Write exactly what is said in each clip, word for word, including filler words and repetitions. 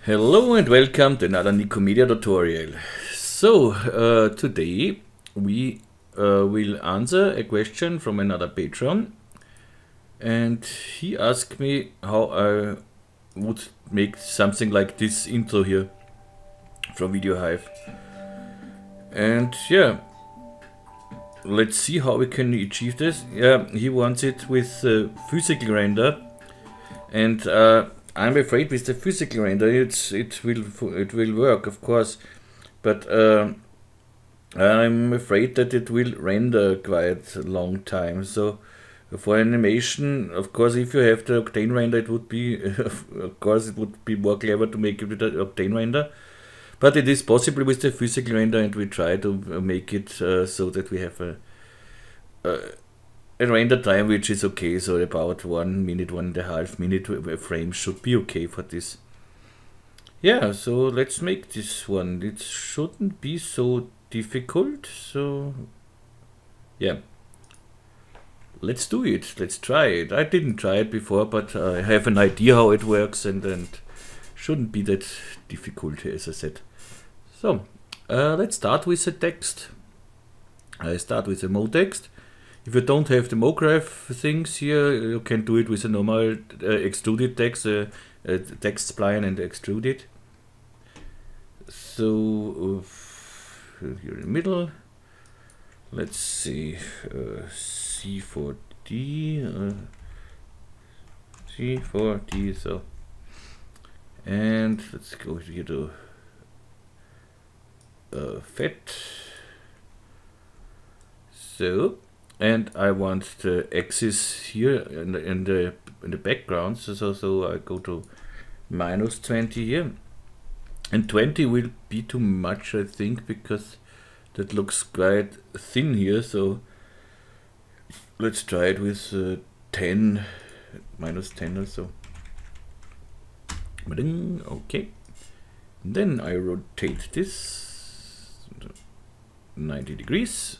Hello and welcome to another Nicomedia tutorial. So, uh, today we uh, will answer a question from another patron, and he asked me how I would make something like this intro here from VideoHive. And yeah, let's see how we can achieve this. Yeah, he wants it with uh, physical render, and uh, I'm afraid with the physical render it's it will it will work, of course, but uh, I'm afraid that it will render quite a long time. So for animation, of course, if you have the Octane render, it would be of course it would be more clever to make it with the Octane render, but it is possible with the physical render, and we try to make it uh, so that we have a, a a render time which is okay, so about one minute, one and a half minute frame should be okay for this. Yeah, so let's make this one. It shouldn't be so difficult, so yeah. Let's do it, let's try it. I didn't try it before, but I have an idea how it works, and, and shouldn't be that difficult, as I said. So, uh, let's start with the text. I start with the mo text. If you don't have the MoGraph things here, you can do it with a normal uh, extruded text, uh, uh, text spline and extrude it. So uh, here in the middle, let's see, uh, C four D, uh, C four D, so, and let's go here to uh, fat. So. And I want the axis here in the in the, in the background, so, so so I go to minus twenty here, and twenty will be too much, I think, because that looks quite thin here. So let's try it with uh, ten, minus ten or so. Okay, then I rotate this ninety degrees.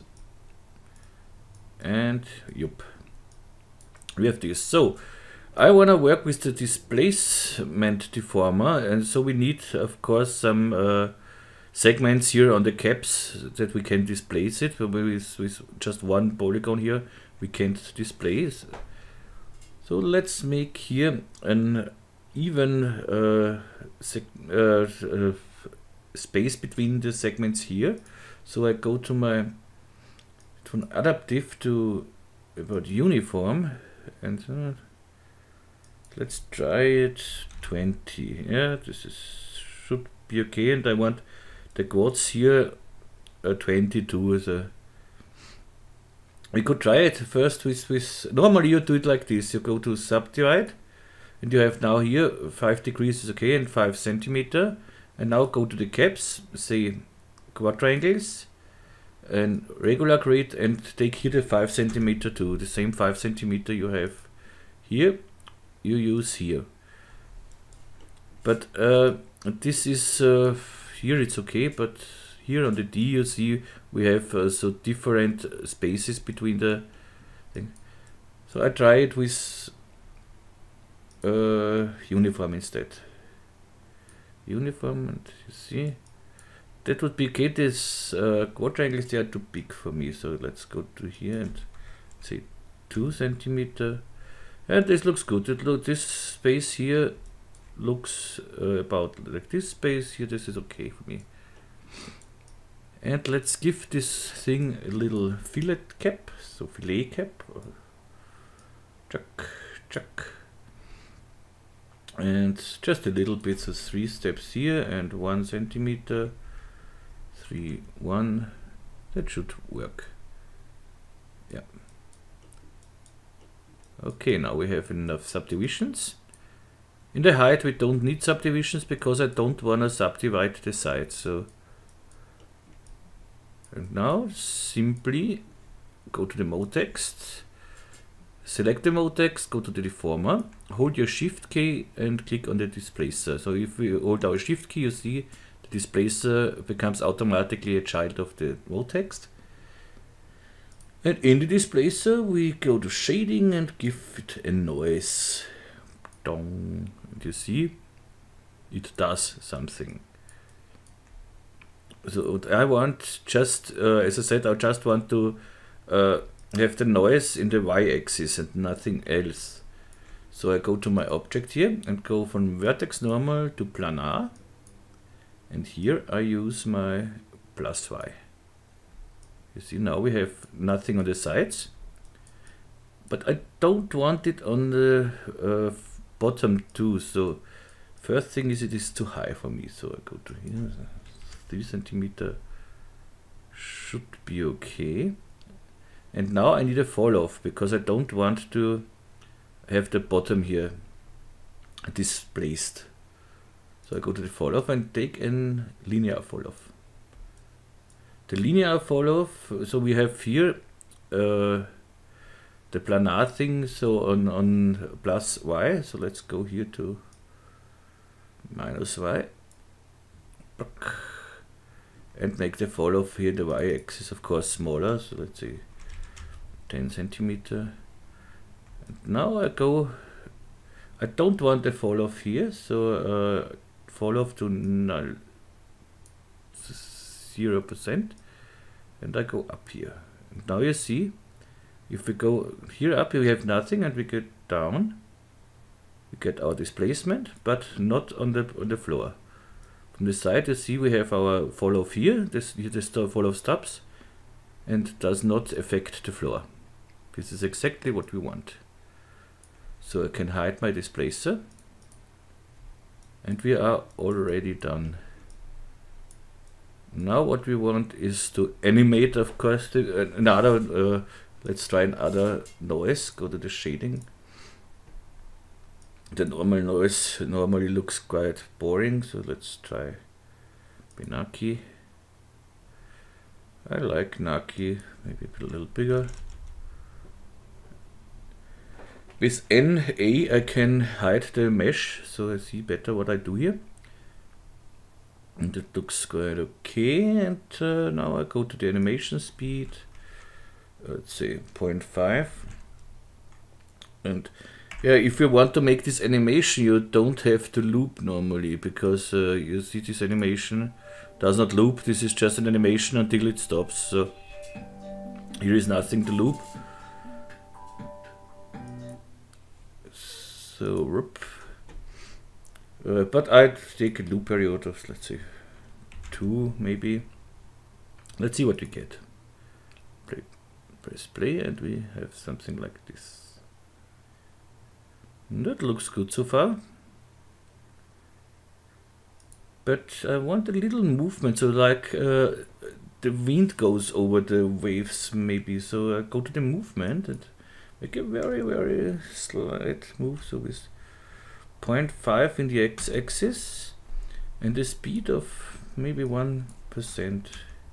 And yup, we have this. So I want to work with the displacement deformer, and so we need, of course, some uh, segments here on the caps that we can displace it. With, with just one polygon here, we can't displace. So let's make here an even uh, uh, uh, space between the segments here. So I go to my from adaptive to about uniform, and uh, let's try it twenty. Yeah, this is should be okay, and I want the quads here uh, twenty-two as a. We could try it first with with normally you do it like this. You go to subdivide, and you have now here five degrees is okay and five centimeter, and now go to the caps, say quadrangles and regular grid, and take here the five centimeter too. The same five centimeter you have here, you use here. But uh, this is uh, here it's okay, but here on the D you see we have uh, so different spaces between the thing. So I try it with uh, uniform instead. Uniform, and you see. That would be okay. This uh, quadrangles, they are too big for me, so let's go to here and say two centimeter, and this looks good. It look this space here looks uh, about like this space here. This is okay for me. And let's give this thing a little fillet cap, so fillet cap, chuck, chuck, and just a little bit. So three steps here and one centimeter. Three, one, that should work. Yeah. Okay, now we have enough subdivisions. In the height we don't need subdivisions because I don't want to subdivide the sides. So, and now simply go to the mo text, select the mo text, go to the deformer, hold your shift key and click on the displacer. So if we hold our shift key, you see displacer becomes automatically a child of the mo text. And in the displacer we go to shading and give it a noise. Dong. And you see it does something. So I want just, uh, as I said, I just want to uh, have the noise in the y-axis and nothing else. So I go to my object here and go from vertex normal to planar. And here I use my plus y. You see, now we have nothing on the sides. But I don't want it on the uh, bottom too. So first thing is it is too high for me. So I go to here. three centimeter should be okay. And now I need a fall off because I don't want to have the bottom here displaced. So I go to the fall off and take a linear fall off. The linear fall off, so we have here uh, the planar thing, so on, on plus y. So let's go here to minus y. And make the fall off here, the y-axis of course smaller, so let's say ten centimeter. And now I go, I don't want the fall off here, so uh, fall off to null, zero percent, and I go up here. And now you see, if we go here up, we have nothing, and we get down, we get our displacement, but not on the on the floor. From the side, you see we have our fall off here. This here this fall off stops and does not affect the floor. This is exactly what we want. So I can hide my displacer, and we are already done. Now what we want is to animate, of course, the, uh, another. Uh, let's try another noise. Go to the shading. The normal noise normally looks quite boring, so let's try Benaki. I like Naki, maybe a little bigger. With N A I can hide the mesh, so I see better what I do here. And it looks quite okay, and uh, now I go to the animation speed, let's say zero point five. And yeah, if you want to make this animation, you don't have to loop normally, because uh, you see this animation does not loop. This is just an animation until it stops. So here is nothing to loop. So, whoop. Uh, but I'd take a loop period of, let's say, two maybe. Let's see what we get. Play, press play, and we have something like this. That looks good so far, but I want a little movement, so like uh, the wind goes over the waves maybe. So I go to the movement and make a very very slight move, so with zero point five in the x-axis and the speed of maybe one percent.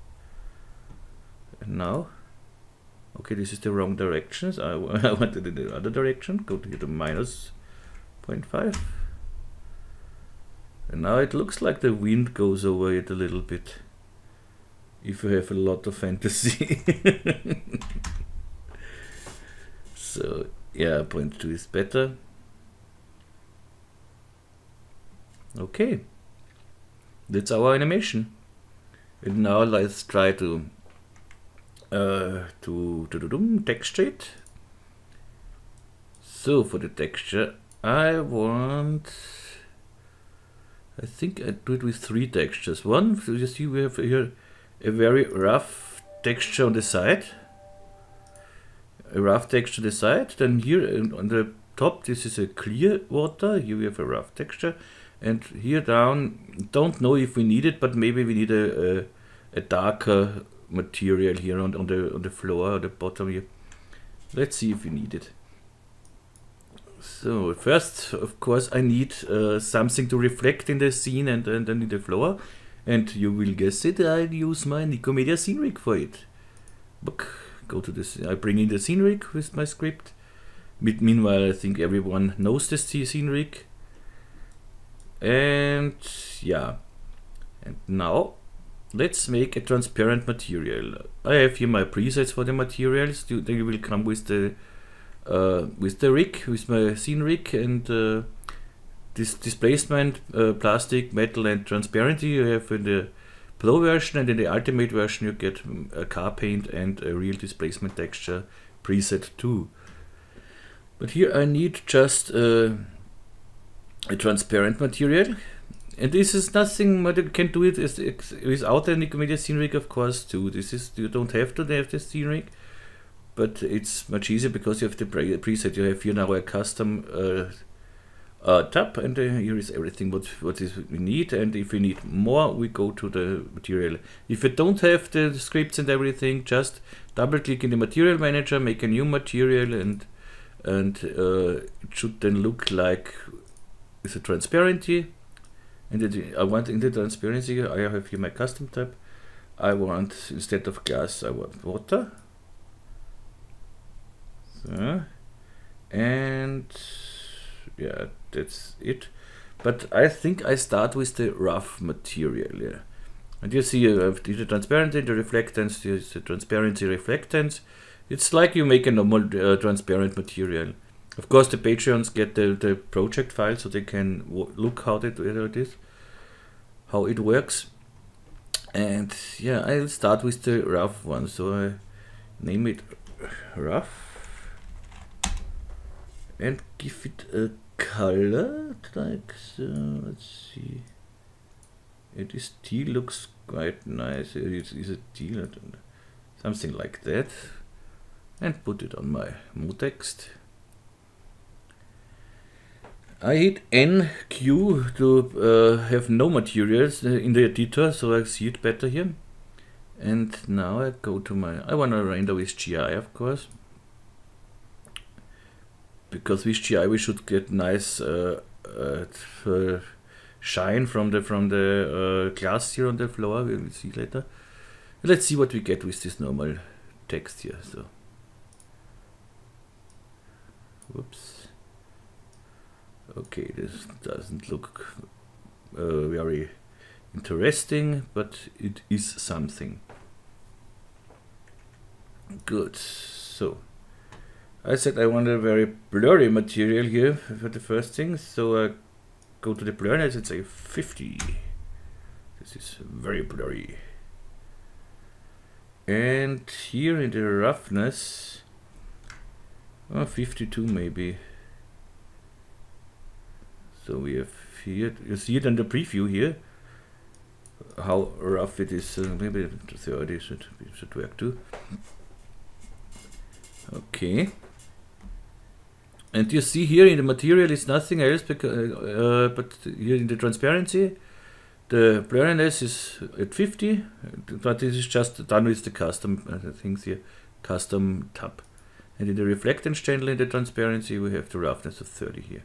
And now, okay, this is the wrong directions. I, I wanted in the other direction. Go to the minus zero point five. And now it looks like the wind goes over it a little bit, if you have a lot of fantasy. So yeah, zero point two is better. Okay, that's our animation. And now let's try to Uh, to, to, to, to texture it. So for the texture, I want, I think I do it with three textures. One, so you see we have here a very rough texture on the side, a rough texture on the side. Then here on the top, this is a clear water. Here we have a rough texture, and here down, don't know if we need it, but maybe we need a, a, a darker material here on, on the on the floor, or the bottom here. Let's see if we need it. So first, of course, I need uh, something to reflect in the scene and, and then in the floor, and you will guess it, I'll use my Nicomedia scene rig for it. Look, go to this. I bring in the scene rig with my script. Meanwhile, I think everyone knows this scene rig. And yeah, and now let's make a transparent material. I have here my presets for the materials. They will come with the uh, with the rig, with my scene rig, and uh, this displacement, uh, plastic, metal and transparency you have in the Pro version, and in the Ultimate version you get a car paint and a real displacement texture preset too. But here I need just uh, a transparent material, and this is nothing, but you can do it as, without the Nicomedia scene rig, of course, too. This is, you don't have to have the scene rig, but it's much easier because you have the pre preset. You have here now a custom uh, uh, tab, and uh, here is everything what what is we need. And if we need more, we go to the material. If you don't have the scripts and everything, just double click in the material manager, make a new material, and and uh, it should then look like with a transparency. And it, I want in the transparency, I have here my custom tab. I want, instead of glass, I want water. So, and yeah, that's it. But I think I start with the rough material. Yeah. And you see, you have the transparency, the reflectance, the transparency, reflectance. It's like you make a normal uh, transparent material. Of course, the Patreons get the, the project file, so they can w look how it, it is, how it works. And yeah, I'll start with the rough one. So I name it rough and give it a color like so. Let's see. It is teal, looks quite nice. It is a teal, something like that. And put it on my MoText. I hit N Q to uh, have no materials in the editor, so I see it better here. And now I go to my, I want to render with G I, of course. Because with G I we should get nice uh, uh, shine from the from the uh, glass here on the floor. We will see later. Let's see what we get with this normal text here. So, whoops. Okay, this doesn't look uh, very interesting, but it is something. Good. So, I said I want a very blurry material here for the first thing, so I go to the blurriness and say fifty. This is very blurry. And here in the roughness, oh, fifty-two maybe. So we have here, you see it in the preview here, how rough it is. Uh, maybe thirty should, should work too. Okay. And you see here in the material is nothing else because, uh, but here in the transparency, the blurriness is at fifty, but this is just done with the custom uh, things here, custom tab. And in the reflectance channel in the transparency, we have the roughness of thirty here.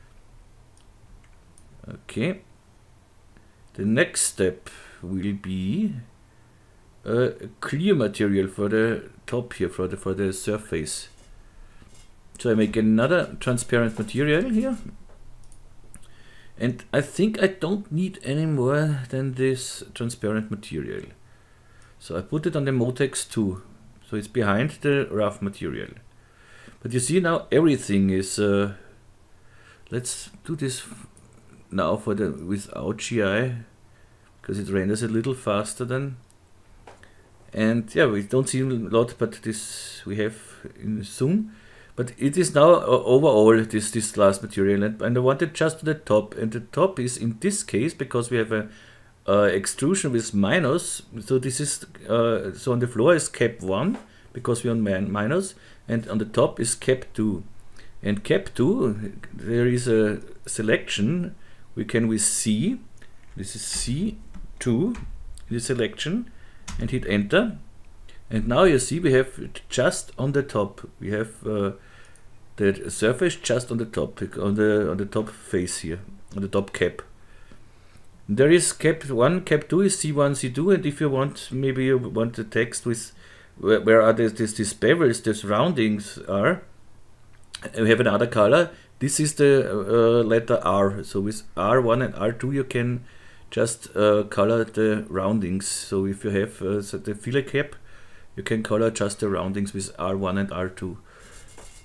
Okay. The next step will be a clear material for the top here, for the for the surface. So I make another transparent material here, and I think I don't need any more than this transparent material. So I put it on the MoText two, so it's behind the rough material. But you see now everything is. Uh, let's do this now for the without G I, because it renders a little faster than. And yeah, we don't see a lot, but this we have in soon. But it is now uh, overall this this last material, and, and I want it just to the top, and the top is in this case because we have a uh, extrusion with minus. So this is uh, so on the floor is cap one because we're on min minus, and on the top is cap two. And cap two, there is a selection we can with C. This is C two, the selection, and hit enter. And now you see we have it just on the top. We have uh, the surface just on the top, on the on the top face here, on the top cap. There is cap one, cap two is C one, C two, and if you want, maybe you want the text with where, where are these these these bevels, these roundings are. We have another color. This is the uh, letter R. So with R one and R two, you can just uh, color the roundings. So if you have uh, the filler cap, you can color just the roundings with R one and R two.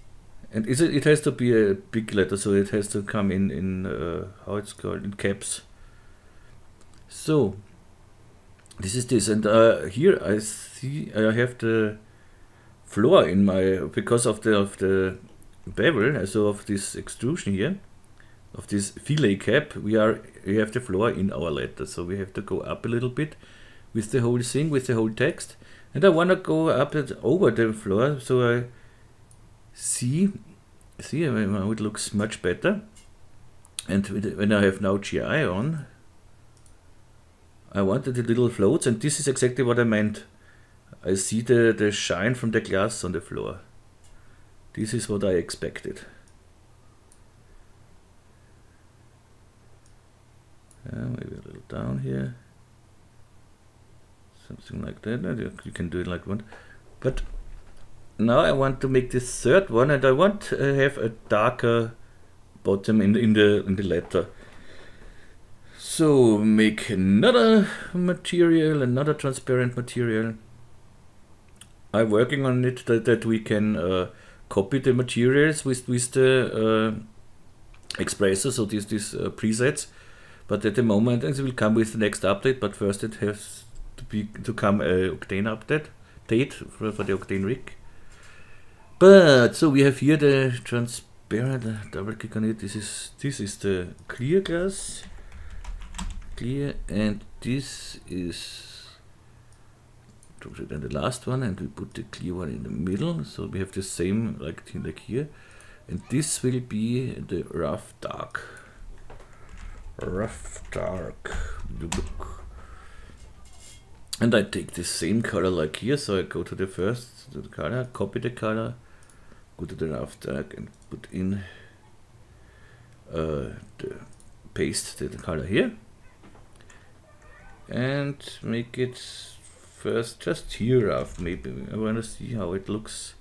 And is it, it has to be a big letter, so it has to come in, in uh, how it's called, in caps. So, this is this, and uh, here I see I have the floor in my, because of the of the bevel, so of this extrusion here, of this fillet cap, we are we have the floor in our letter, so we have to go up a little bit with the whole thing, with the whole text, and I want to go up and over the floor, so I see see how it looks much better. And when I have now G I on, I wanted the little floats, and this is exactly what I meant. I see the, the shine from the glass on the floor. This is what I expected. Uh, maybe a little down here. Something like that. You can do it like one. But now I want to make this third one, and I want to have a darker bottom in, in, the, in the letter. So make another material, another transparent material. I'm working on it that, that we can uh, copy the materials with, with the uh, Expressor, so these, these uh, presets. But at the moment it will come with the next update, but first it has to be to come a Octane update date for, for the Octane rig. But so we have here the transparent, uh, double click on it. This is this is the clear glass. Clear, and this is then the last one, and we put the clear one in the middle, so we have the same like like here, and this will be the rough dark. Rough dark look. And I take the same color like here, so I go to the first to the color, copy the color, go to the rough dark and put in uh, the paste the color here, and make it first just here rough. Maybe I want to see how it looks,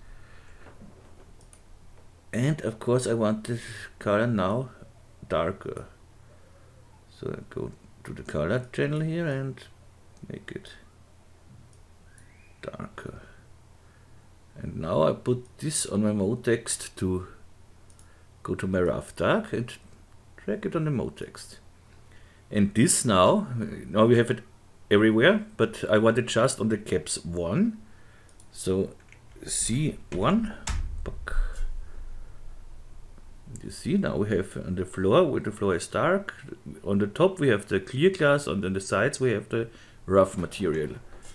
and of course I want the color now darker. So I go to the color channel here and make it darker. And now I put this on my mode text to go to my rough dark and drag it on the mode text. And this now, now we have it everywhere, but I want it just on the caps one. So C one. You see, now we have on the floor, where the floor is dark, on the top we have the clear glass, and on the sides we have the rough material.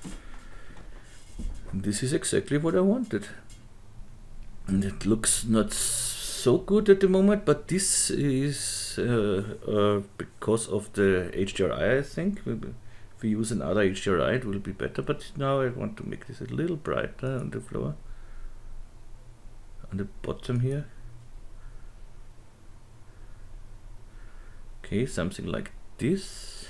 And this is exactly what I wanted. And it looks not so good at the moment, but this is uh, uh, because of the H D R I, I think. If we use another H D R I it will be better, but now I want to make this a little brighter on the floor. On the bottom here. Okay, something like this.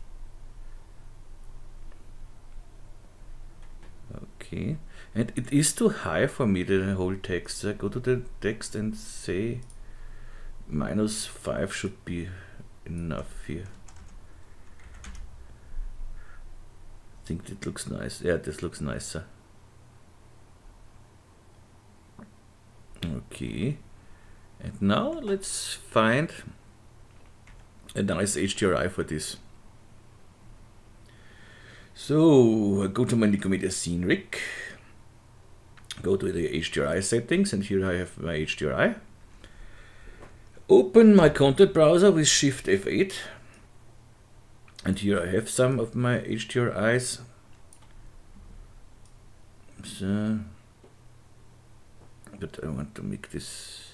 Okay, and it is too high for me, the whole text. So I go to the text and say minus five should be enough here. I think it looks nice. Yeah, this looks nicer. Okay, and now let's find a nice H D R I for this. So I go to my Nicomedia scene rig, go to the H D R I settings, and here I have my H D R I. Open my content browser with Shift F eight, and here I have some of my H D R Is. So, but I want to make this.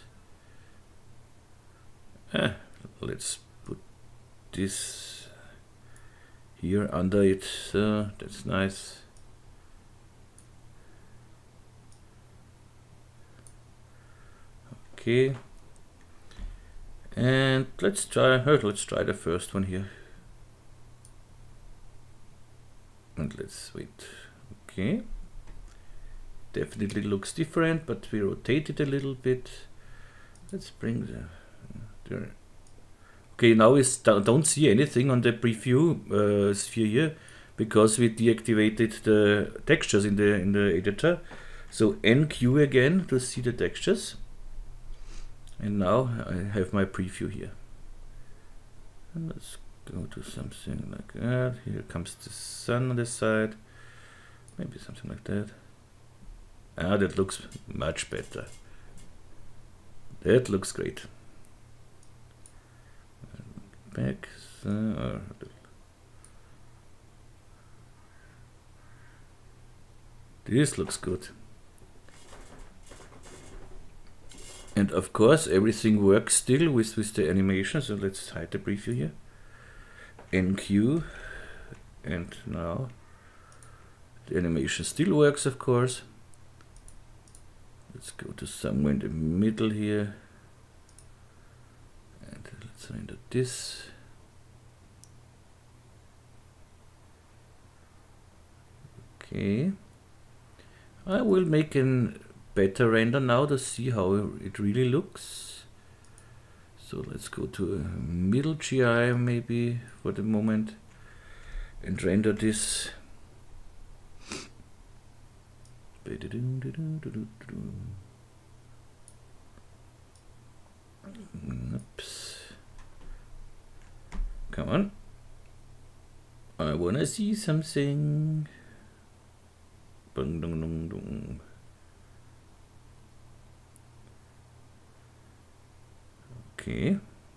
Ah, let's put this here under it, so that's nice. Okay, and let's try. Oh, let's try the first one here, and let's wait. Okay, definitely looks different, but we rotate it a little bit. Let's bring the. the Okay, now we don't see anything on the preview uh, sphere here because we deactivated the textures in the in the editor. So N Q again to see the textures. And now I have my preview here. And let's go to something like that. Here comes the sun on this side. Maybe something like that. Ah, that looks much better. That looks great. Back. So, this looks good. And of course, everything works still with, with the animation. So let's hide the preview here. N Q. And now the animation still works, of course. Let's go to somewhere in the middle here. And let's render this. Okay. I will make a better render now to see how it really looks. So let's go to a middle G I maybe for the moment and render this. Oops. Come on. I wanna see something. Bung, dun, dun, dun. Okay.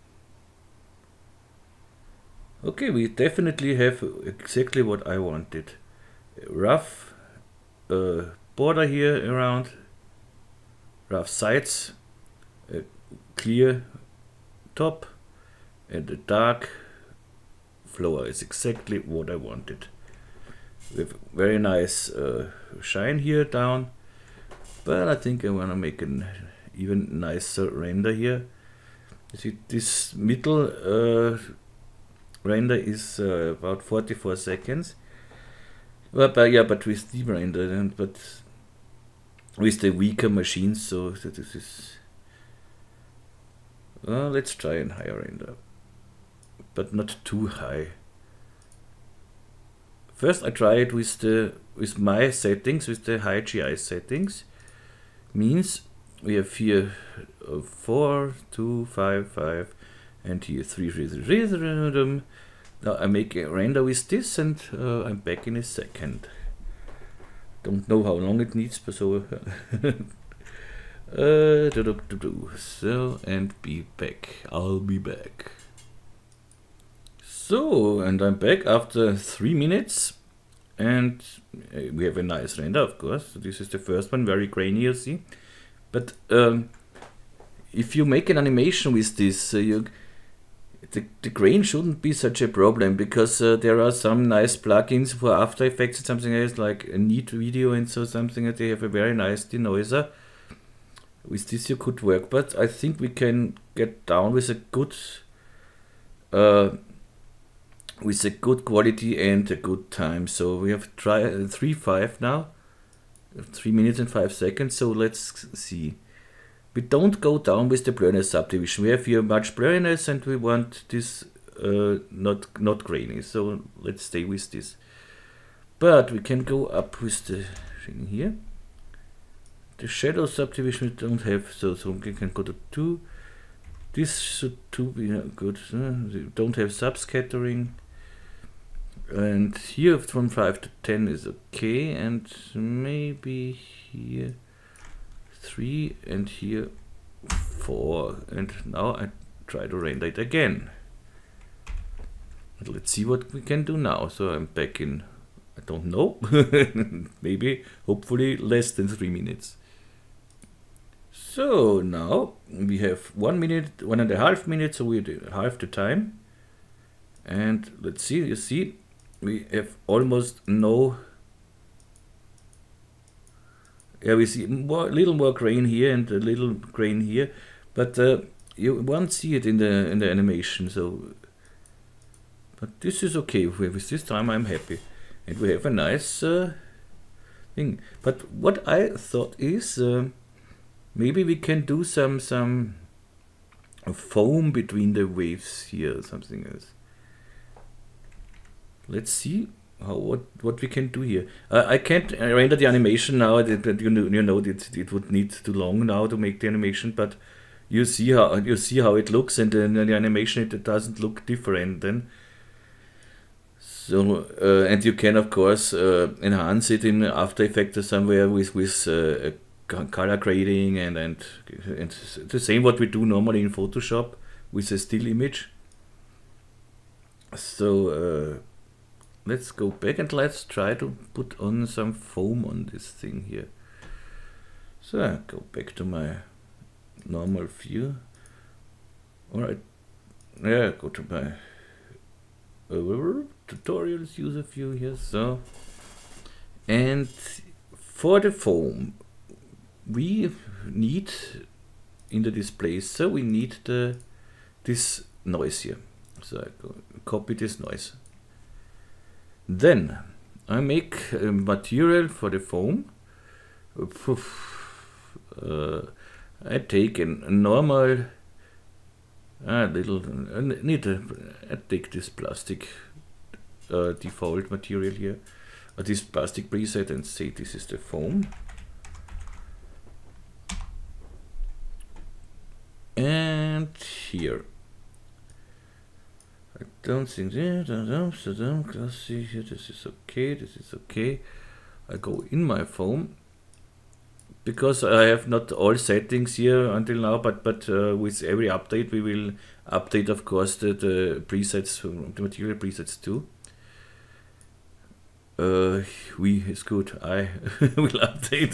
Okay, we definitely have exactly what I wanted. Rough uh, border here around, rough sides, a clear top, and a dark floor is exactly what I wanted. With very nice uh, shine here down, but I think I want to make an even nicer render here. You see, this middle uh, render is uh, about forty-four seconds. Well, but yeah, but with the render, and but with the weaker machines, so that this is. Well, let's try a higher render, but not too high. First, I try it with the with my settings, with the high G I settings. Means we have here uh, four, two, five, five, and here three, three, three, three, three. Now I make a render with this, and uh, I'm back in a second. Don't know how long it needs, but so. uh, do, do, do, do. So and be back. I'll be back. So, and I'm back after three minutes, and we have a nice render, of course. So this is the first one, very grainy, you see. But um, if you make an animation with this, uh, you, the, the grain shouldn't be such a problem, because uh, there are some nice plugins for After Effects and something else, like a Neat Video and so something, that they have a very nice denoiser. With this you could work, but I think we can get down with a good uh, with a good quality and a good time. So we have try uh, three five now, three minutes and five seconds. So let's see. We don't go down with the blurriness subdivision. We have here much blurriness, and we want this uh, not not grainy. So let's stay with this. But we can go up with the thing here. The shadow subdivision we don't have, so so we can go to two. This should two be good. Uh, we don't have subscattering. And here from five to ten is okay, and maybe here three, and here four. And now I try to render it again. And let's see what we can do now. So I'm back in, I don't know, maybe, hopefully less than three minutes. So now we have one minute, one and a half minutes, so we half the time. And let's see, you see, we have almost no, yeah, we see more, little more grain here and a little grain here, but uh, you won't see it in the in the animation. So, but this is okay. With this time, I'm happy, and we have a nice uh, thing. But what I thought is, uh, maybe we can do some some foam between the waves here, or something else. Let's see how what what we can do here. Uh, I can't render the animation now. That, that you know you know it it would need too long now to make the animation. But you see how you see how it looks, and then the animation it doesn't look different then. So uh, and you can of course uh, enhance it in After Effects or somewhere with with uh, color grading and, and and the same what we do normally in Photoshop with a still image. So uh, let's go back and let's try to put on some foam on this thing here. So I go back to my normal view. Alright, yeah, go to my uh, tutorials user view here. So, and for the foam, we need in the display, so we need the this noise here. So I go copy this noise. Then I make a material for the foam. Uh, I take a normal, a little, uh, need a, I take this plastic uh, default material here, uh, this plastic preset, and say this is the foam. And here, I don't think that, classy here, this is okay, this is okay. I go in my foam, because I have not all settings here until now, but but uh, with every update we will update, of course, the, the presets, the material presets too. Uh, we is good. I will update.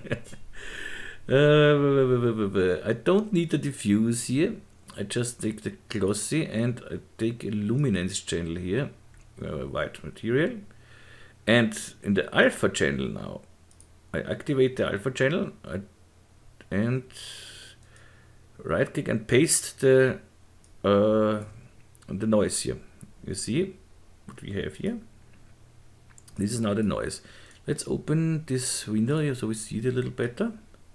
uh, I don't need the diffuse here. I just take the glossy and I take a luminance channel here, uh, white material, and in the alpha channel now. I activate the alpha channel I, and right click and paste the uh, the noise here. You see what we have here? This is now the noise. Let's open this window here so we see it a little better.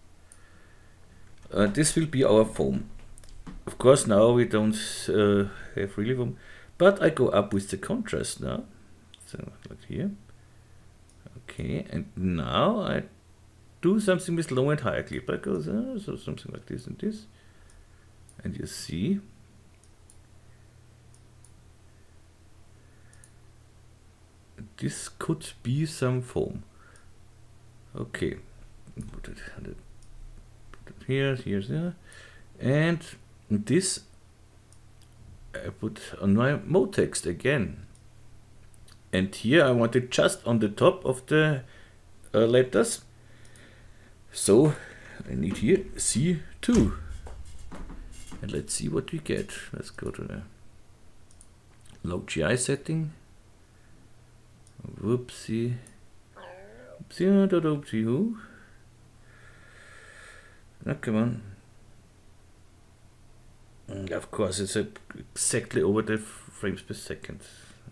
Uh, this will be our foam. Of course now we don't uh, have really foam, but I go up with the contrast now. So like here. Okay, and now I do something with low and high clip. I go uh, so something like this and this, and you see this could be some foam. Okay, put it, put it here, here, there, and this I put on my mode text again. And here I want it just on the top of the uh, letters. So I need here C two. And let's see what we get. Let's go to the low G I setting. Whoopsie. Whoopsie, whoopsie, who? Now come on. And of course, it's exactly over the frames per second.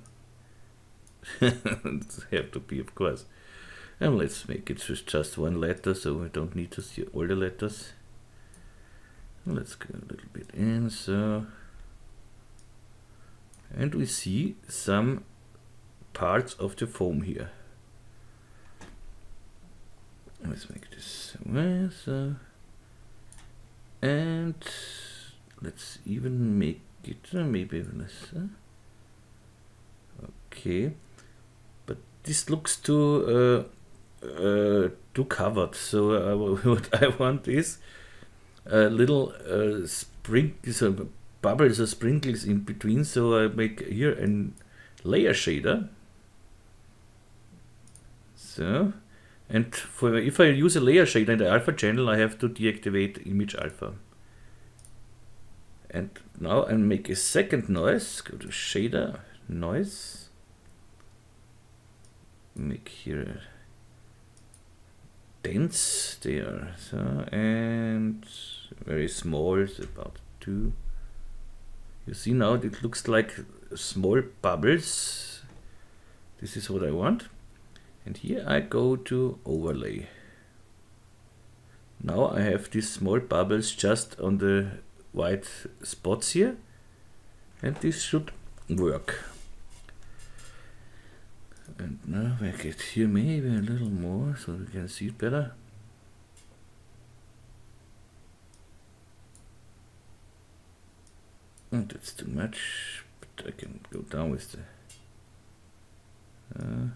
Have to be, of course. And let's make it with just one letter, so we don't need to see all the letters. Let's go a little bit in, so, and we see some parts of the foam here. Let's make this way, so, and let's even make it uh, maybe less. Uh, okay. This looks too uh, uh, too covered, so uh, what I want is a little uh, sprinkles, uh, bubbles or sprinkles in between. So I make here a layer shader. So, and for if I use a layer shader in the alpha channel, I have to deactivate image alpha. And now I make a second noise. Go to shader, noise. Make here dense there, so, and very small, it's about two. You see now it looks like small bubbles. This is what I want. And here I go to overlay. Now I have these small bubbles just on the white spots here, and this should work. And now I get here maybe a little more so we can see it better. that's too much, but I can go down with the uh,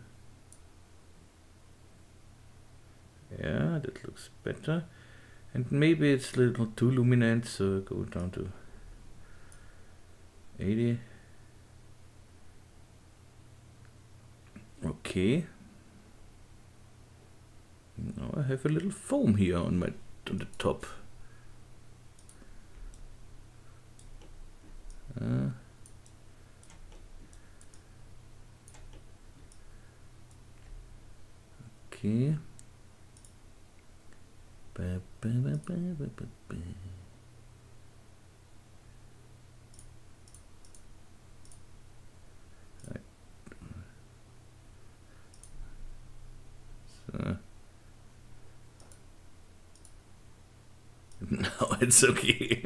yeah, that looks better, and maybe it's a little too luminant, so go down to eighty. Okay. Now I have a little foam here on my on the top. Uh, okay. Ba, ba, ba, ba, ba, ba, ba. So now it's okay.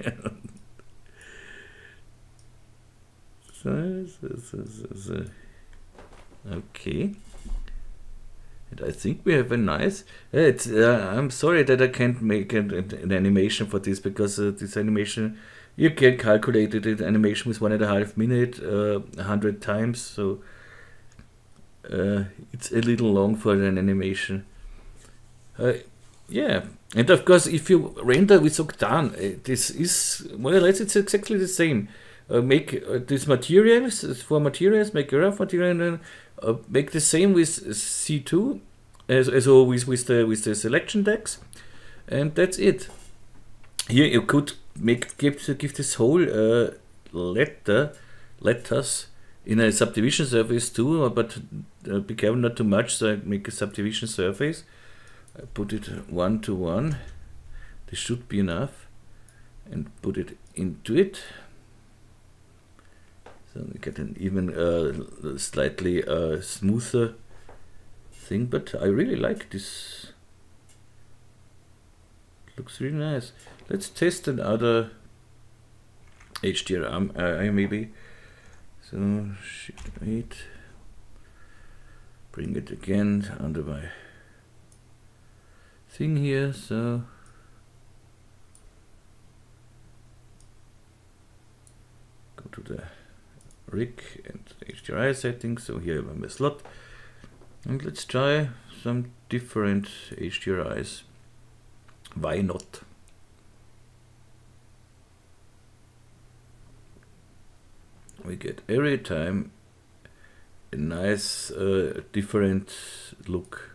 so, so, so, so, so. Okay. And I think we have a nice. Uh, it's. Uh, I'm sorry that I can't make an, an animation for this, because uh, this animation you can calculate it. The animation with one and a half minute, uh, a hundred times. So uh, it's a little long for an animation. Uh, yeah, and of course, if you render with Octane, uh, this is more or less it's exactly the same. Uh, make uh, these materials for materials, make a rough material, and then uh, make the same with C two as, as always with the with the selection decks, and that's it. Here you could make give give this whole uh, letter letters in a subdivision surface too, but uh, be careful not too much. So I make a subdivision surface. I put it one to one. This should be enough, and put it into it. So we get an even uh, slightly uh, smoother thing, but I really like this. It looks really nice. Let's test another H D R I maybe. So shift eight, bring it again under my thing here. So go to the rig and H D R I settings. So here I have my slot, and let's try some different H D R Is. Why not? We get every time a nice uh, different look.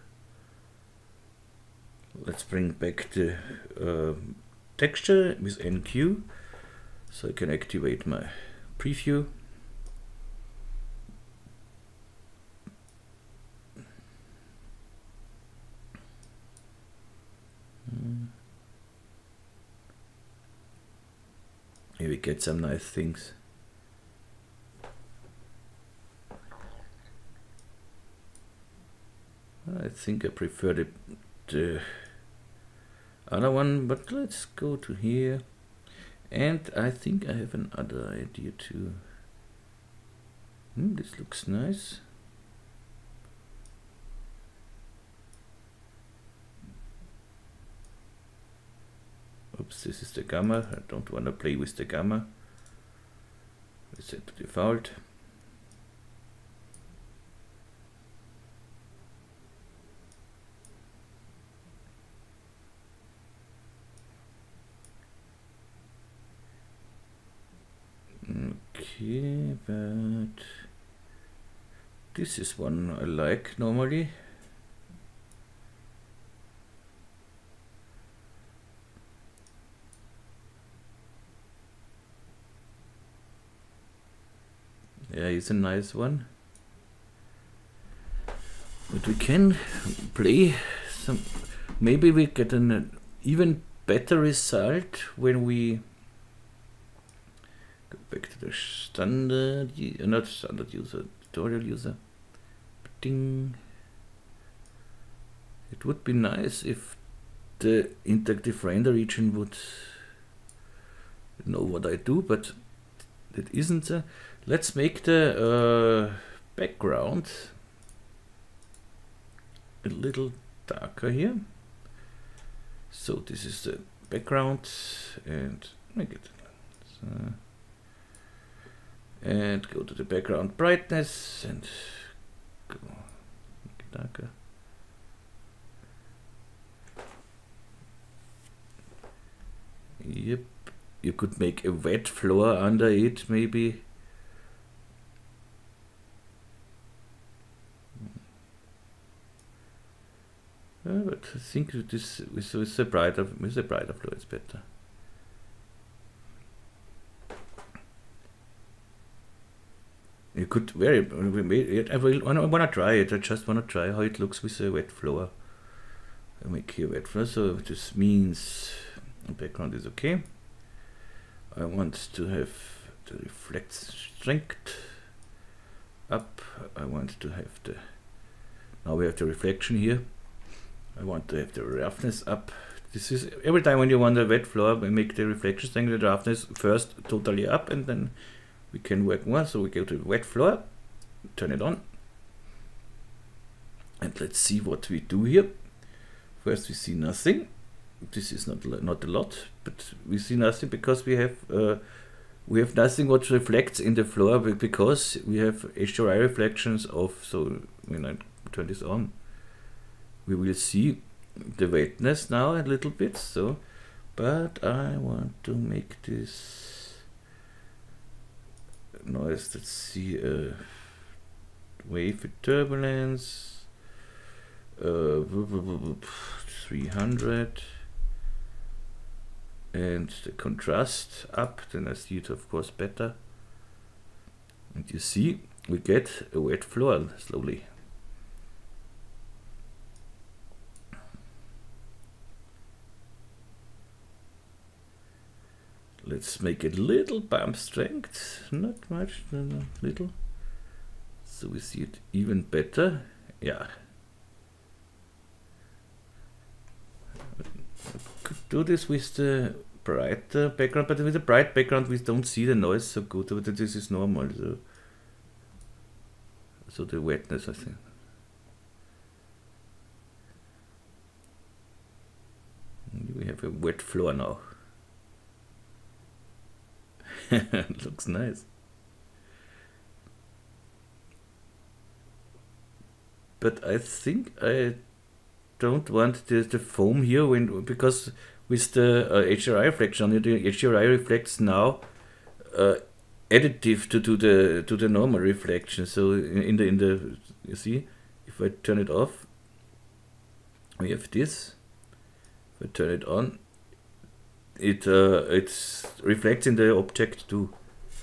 Let's bring back the uh, texture with N Q, so I can activate my preview. Here we get some nice things. I think I prefer the, the other one, but let's go to here. And I think I have another idea too. Hmm, this looks nice. Oops, this is the gamma. I don't want to play with the gamma. We set to default. Okay, but this is one I like normally. Yeah, it's a nice one. But we can play some, maybe we get an even better result when we go back to the standard, not standard user, tutorial user. Ding. It would be nice if the interactive render region would know what I do, but that isn't. Uh, let's make the uh, background a little darker here. So this is the background, and make it. So and go to the background brightness and go make it darker. Yep, you could make a wet floor under it maybe. Uh, but I think with this with, with a brighter with a brighter floor it's better. You could very we made it. I will I wanna try it. I just wanna try how it looks with a wet floor. I make here wet floor, so this means the background is okay. I want to have the reflect strength up. I want to have the now we have the reflection here. I want to have the roughness up. This is every time when you want a wet floor, we make the reflection strength and the roughness first totally up, and then we can work more. So we go to the wet floor, turn it on, and let's see what we do here. First we see nothing. This is not not a lot, but we see nothing because we have uh, we have nothing what reflects in the floor because we have H D R I reflections off. So when I turn this on, we will see the wetness now a little bit. So, but I want to make this noise. Let's see, uh, wave with turbulence, uh, three hundred, and the contrast up. Then I see it, of course, better. And you see, we get a wet floor slowly. Let's make it little bump strength, not much, no, no, little, so we see it even better. Yeah, I could do this with the brighter background, but with the bright background we don't see the noise so good. But this is normal, so so the wetness, I think. We have a wet floor now. It looks nice. But I think I don't want the, the foam here when because with the uh, H D R I reflection, the H D R I reflects now uh, additive to, to the to the normal reflection. So in, in the in the you see, if I turn it off, we have this. If I turn it on, it uh, it reflects in the object too.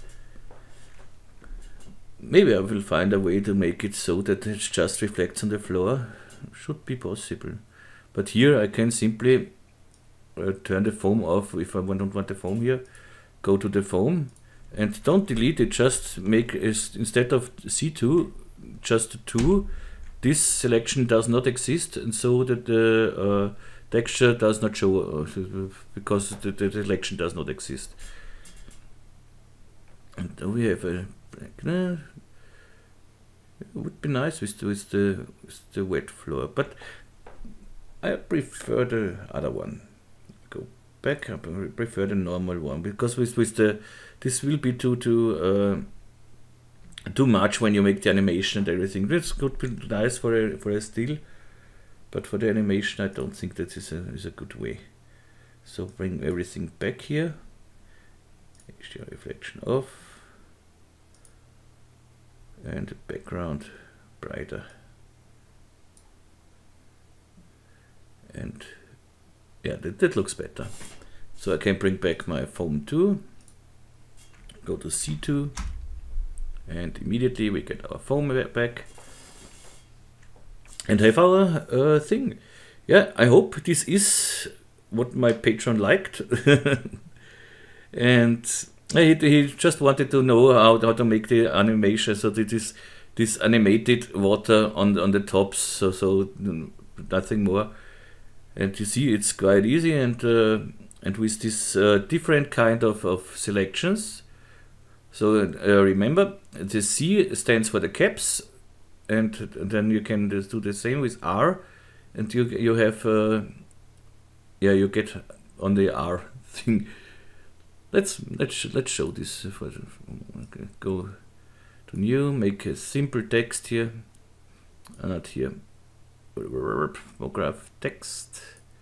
Maybe I will find a way to make it so that it just reflects on the floor. Should be possible. But here I can simply uh, turn the foam off if I don't want the foam here. Go to the foam and don't delete it. Just make is instead of C two, just two. This selection does not exist, and so that the uh, texture does not show uh, because the, the selection does not exist. And then we have a black. It would be nice with the, with the with the wet floor, but I prefer the other one. Go back. I prefer the normal one because with with the this will be too too uh, too much when you make the animation and everything. This could be nice for a for a still. But for the animation, I don't think that is a, is a good way. So bring everything back here. H D R reflection off. And the background brighter. And yeah, that, that looks better. So I can bring back my foam too. Go to C two. And immediately we get our foam back. And have our uh, thing. Yeah, I hope this is what my patron liked. And he, he just wanted to know how, how to make the animation. So this is this animated water on, on the tops. So, so nothing more. And you see it's quite easy. And, uh, and with this uh, different kind of, of selections. So uh, remember, the C stands for the caps. And then you can just do the same with R, and you you have uh, yeah you get on the R thing let's let's let's show this. For, okay, go to new, make a simple text here, uh, not here. Graph text.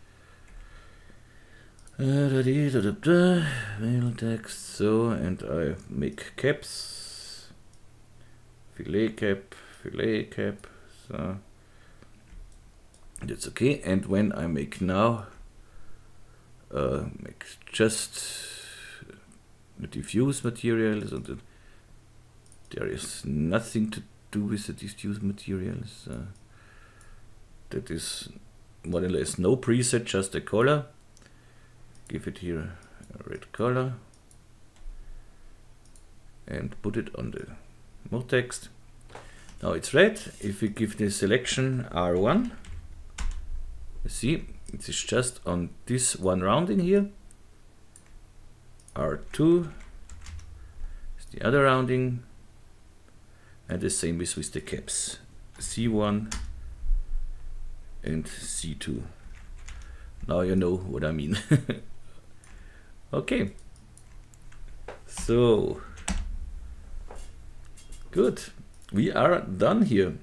Uh, mail text. So, and I make caps. Fillet cap, fillet cap. So that's okay. And when I make now, uh, make just the diffuse materials, and so there is nothing to do with the diffuse materials. Uh, that is more or less no preset, just a color. Give it here a red color and put it on the more text. Now it's red. If we give the selection R one, you see it is just on this one rounding here. R two is the other rounding, and the same is with the caps. C one and C two. Now you know what I mean. Okay, so good, we are done here.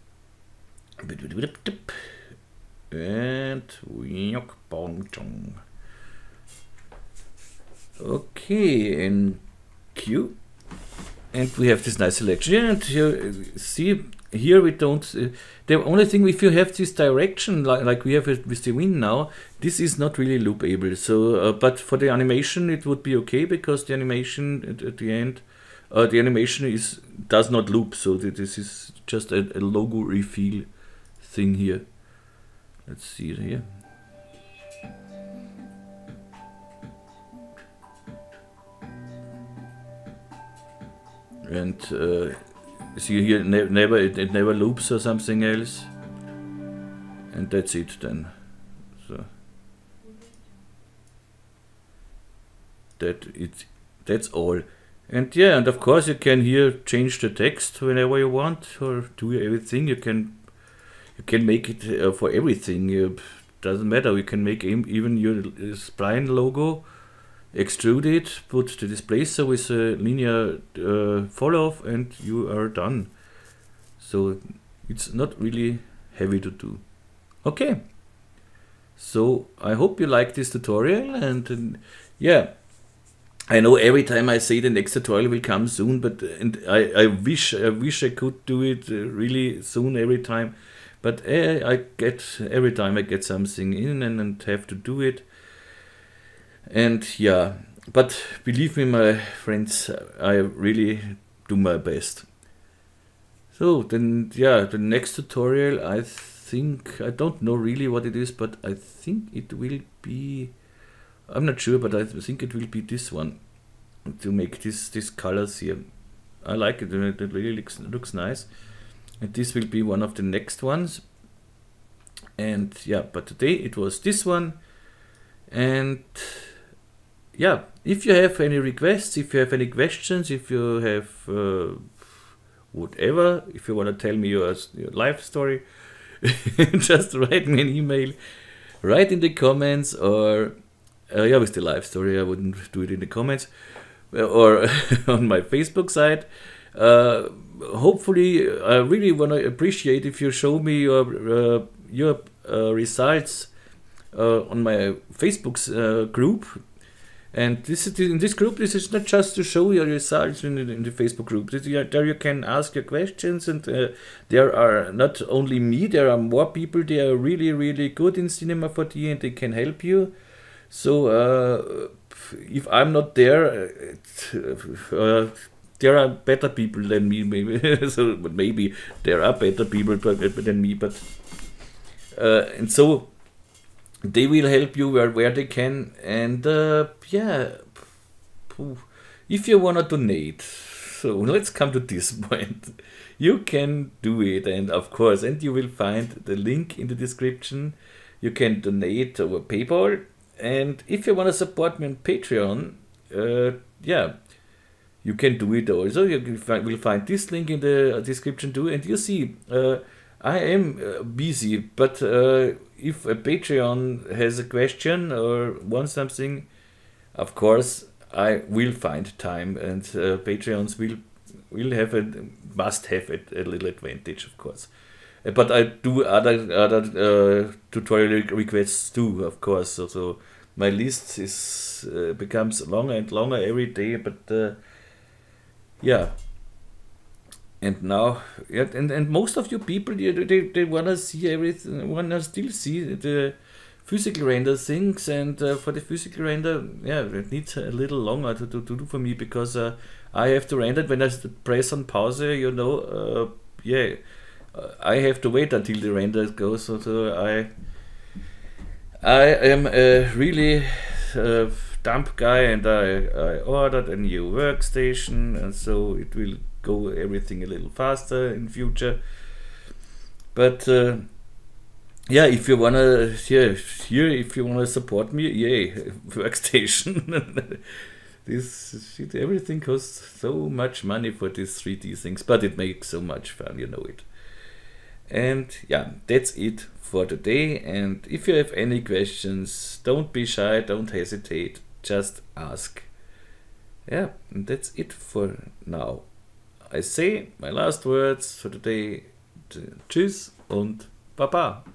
And okay, and Q, and we have this nice selection. And here, see, here we don't, uh, the only thing, if you have this direction like, like we have it with the wind now, this is not really loopable. So uh, but for the animation it would be okay, because the animation at, at the end, uh, the animation is does not loop, so this is just a, a logo refill thing here. Let's see it here. And uh, see here, ne never it, it never loops or something else, and that's it then. So that it that's all. And yeah, and of course you can here change the text whenever you want, or do everything. You can you can make it uh, for everything. It doesn't matter. You can make even your spline logo, extrude it, put the displacer with a linear uh, fall off, and you are done. So it's not really heavy to do. Okay, so I hope you like this tutorial, and, and yeah, I know every time I say the next tutorial will come soon, but and I, I wish I wish I could do it uh, really soon every time, but uh, I get every time I get something in and, and have to do it. And yeah, but believe me, my friends, I really do my best. So then, yeah, the next tutorial, I think, I don't know really what it is, but I think it will be, I'm not sure, but I think it will be this one, to make this this colors here. I like it, it really looks, looks nice. And this will be one of the next ones. And yeah, but today it was this one. And yeah, if you have any requests, if you have any questions, if you have uh, whatever, if you want to tell me your, your life story, just write me an email, write in the comments, or uh, yeah, with the life story, I wouldn't do it in the comments, or on my Facebook site. Uh, hopefully, I really want to appreciate if you show me your uh, your uh, results uh, on my Facebook uh, group. And this is in this group. This is not just to show your results in the, in the Facebook group. This, there you can ask your questions, and uh, there are not only me. There are more people. They are really, really good in Cinema four D, and they can help you. So uh, if I'm not there, uh, there are better people than me. Maybe so, but maybe there are better people than me. But uh, and so. They will help you where, where they can, and uh, yeah, if you wanna donate, so let's come to this point. You can do it, and of course, and you will find the link in the description. You can donate over PayPal, and if you wanna support me on Patreon, uh, yeah, you can do it also. You will find this link in the description too, and you see. Uh, I am uh, busy, but uh, if a Patreon has a question or wants something, of course, I will find time, and uh, Patreons will will have a must have a, a little advantage, of course. Uh, But I do other other uh, tutorial requests too, of course. So, so my list is uh, becomes longer and longer every day. But uh, yeah, and now, yeah, and, and most of you people, they, they, they wanna see everything, wanna still see the physical render things, and uh, for the physical render, yeah, it needs a little longer to, to, to do for me, because uh, I have to render it when I s- press on pause, you know, uh, yeah, uh, I have to wait until the render goes, so, so I, I am a really uh, dumb guy, and I, I ordered a new workstation, and so it will go everything a little faster in future. But uh, yeah, if you wanna here here if you wanna support me, yay, workstation. This shit, everything costs so much money for these three D things, but it makes so much fun, you know it. And yeah, that's it for today. And if you have any questions, don't be shy, don't hesitate, just ask. Yeah, and that's it for now. I say my last words for today. Tschüss und Baba.